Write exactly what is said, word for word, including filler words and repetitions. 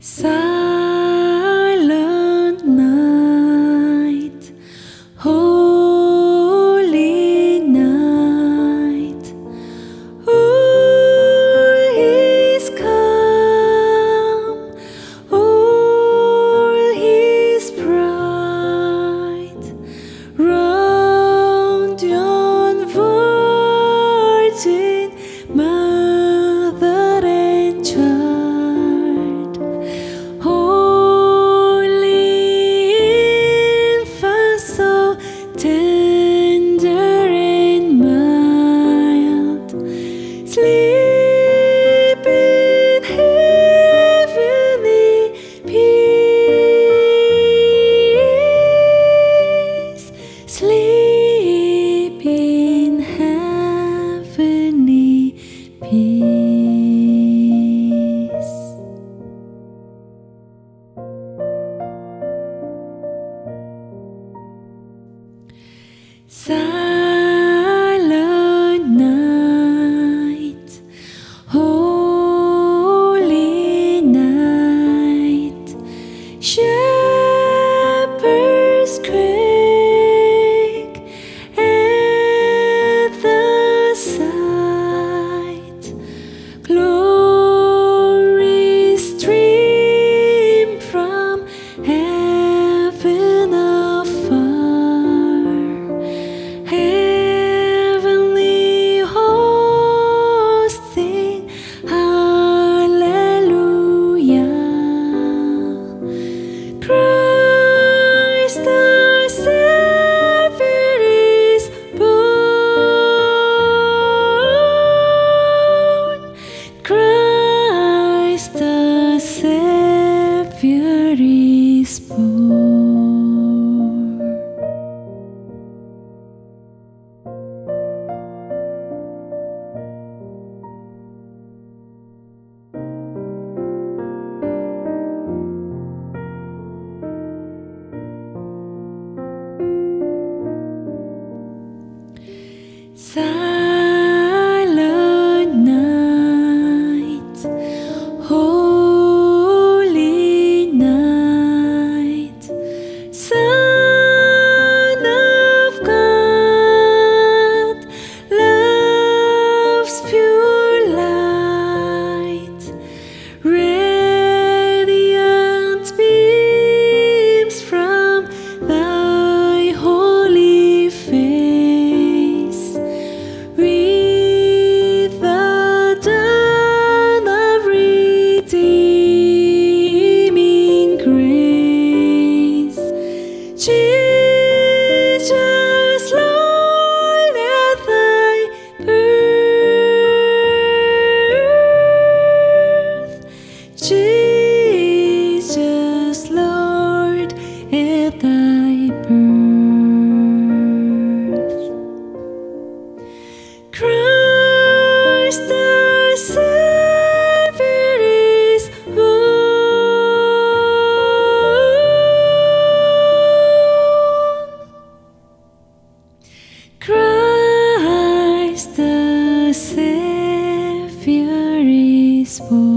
Silent night, holy night, all is calm, all is bright, round yon virgin mother and child, holy infant so tender and mild, sleep in heavenly peace, sleep in heavenly peace. Silent night, holy night, shepherds quake at the sight, glories stream from heaven afar, heavenly hosts sing Alleluia. Christ the Savior is born. Christ the Savior is born. Silent night, holy night, Son of God, love's pure light, radiant beams from thy holy face, with the dawn of redeeming grace. Jesus, Lord, at thy birth, Jesus, Lord, at thy birth. Christ the Savior is born. Christ the Savior is born.